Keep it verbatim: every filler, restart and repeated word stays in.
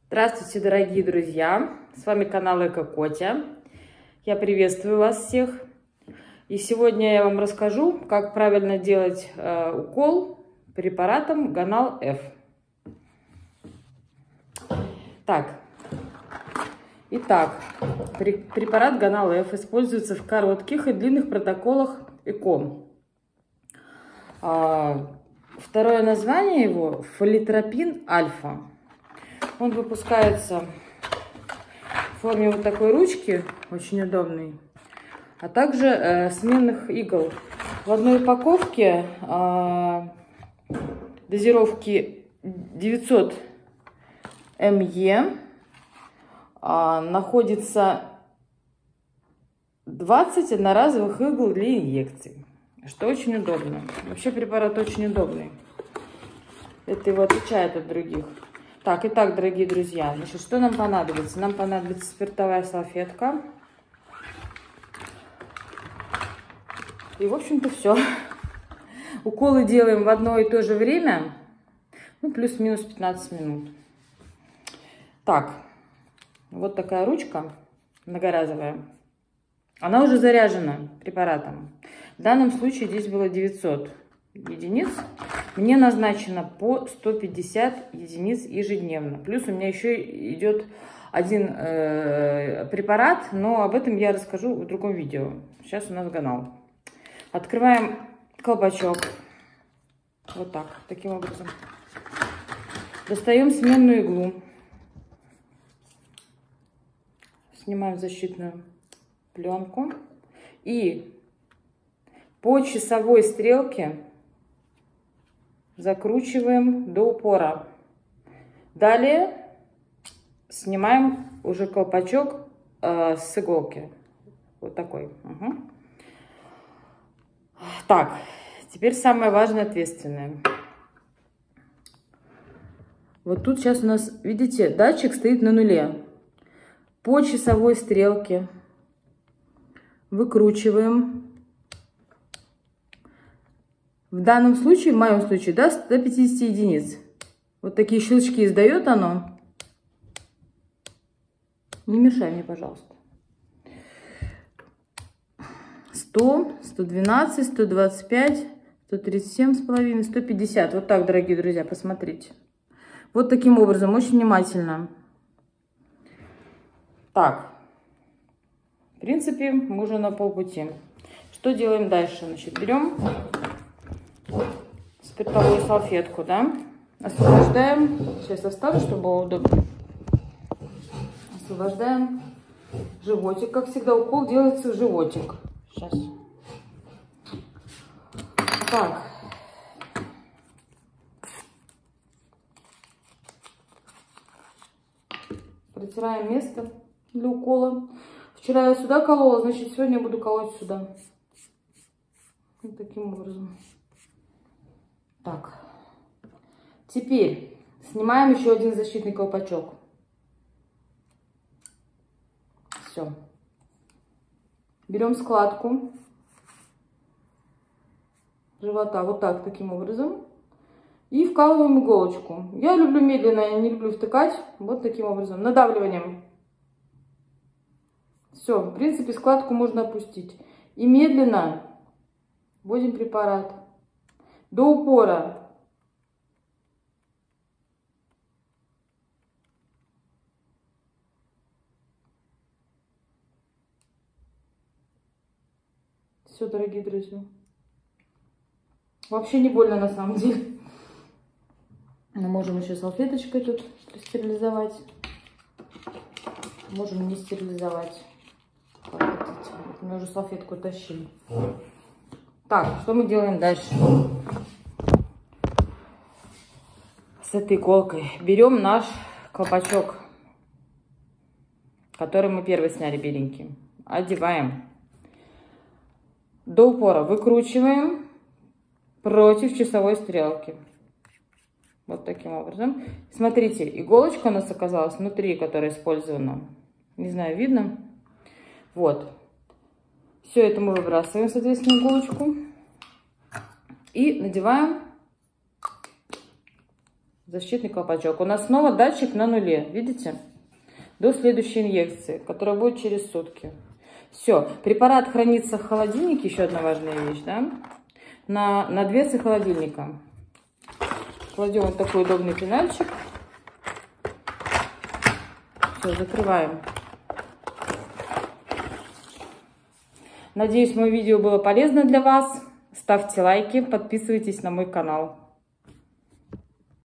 Здравствуйте, дорогие друзья! С вами канал Эко-Котя. Я приветствую вас всех. И сегодня я вам расскажу, как правильно делать э, укол препаратом Ганал-F. Так, итак, препарат Ганал-F используется в коротких и длинных протоколах ЭКО. А, второе название его – фолитропин альфа. Он выпускается в форме вот такой ручки, очень удобный, а также э, сменных игл. В одной упаковке э, дозировки девятьсот миллилитров э, находится двадцать одноразовых игл для инъекций, что очень удобно. Вообще препарат очень удобный. Это его отличает от других. Так, итак, дорогие друзья, значит, что нам понадобится? Нам понадобится спиртовая салфетка. И, в общем-то, все. Уколы делаем в одно и то же время, ну, плюс-минус пятнадцать минут. Так, вот такая ручка многоразовая. Она уже заряжена препаратом. В данном случае здесь было девятьсот единиц. Мне назначено по сто пятьдесят единиц ежедневно. Плюс у меня еще идет один э, препарат, но об этом я расскажу в другом видео. Сейчас у нас Ганал. Открываем колпачок. Вот так, таким образом. Достаем сменную иглу. Снимаем защитную пленку. И по часовой стрелке закручиваем до упора. Далее снимаем уже колпачок э, с иголки. Вот такой. Угу. Так, теперь самое важное, ответственное. Вот тут сейчас у нас, видите, датчик стоит на нуле. По часовой стрелке выкручиваем. В данном случае, в моем случае, да, сто пятьдесят единиц. Вот такие щелчки издает оно. Не мешай мне, пожалуйста. сто, сто двенадцать, сто двадцать пять, сто тридцать семь с половиной, сто пятьдесят. Вот так, дорогие друзья, посмотрите. Вот таким образом, очень внимательно. Так. В принципе, мы уже на полпути. Что делаем дальше? Значит, берем спиртовую салфетку, да, освобождаем, сейчас оставлю, чтобы было удобно, освобождаем животик, как всегда, укол делается в животик, сейчас, так, протираем место для укола. Вчера я сюда колола, значит, сегодня я буду колоть сюда, вот таким образом. Так, теперь снимаем еще один защитный колпачок. Все. Берем складку живота вот так, таким образом. И вкалываем иголочку. Я люблю медленно, я не люблю втыкать. Вот таким образом, надавливанием. Все, в принципе, складку можно опустить. И медленно вводим препарат. До упора. Все, дорогие друзья. Вообще не больно на самом деле. Мы можем еще салфеточкой тут стерилизовать. Можем не стерилизовать. Как хотите. Мы уже салфетку тащили. Так, что мы делаем дальше? С этой иголкой берем наш колпачок, который мы первый сняли, беленький, одеваем до упора, выкручиваем против часовой стрелки, вот таким образом. Смотрите, иголочка у нас оказалась внутри, которая использована, не знаю, видно, вот. Все это мы выбрасываем, соответственно, иголочку и надеваем Защитный колпачок. У нас снова датчик на нуле. Видите? До следующей инъекции, которая будет через сутки. Все. Препарат хранится в холодильнике. Еще одна важная вещь, да? На, на дверце холодильника. Кладем вот такой удобный пенальчик. Все, закрываем. Надеюсь, мое видео было полезно для вас. Ставьте лайки, подписывайтесь на мой канал.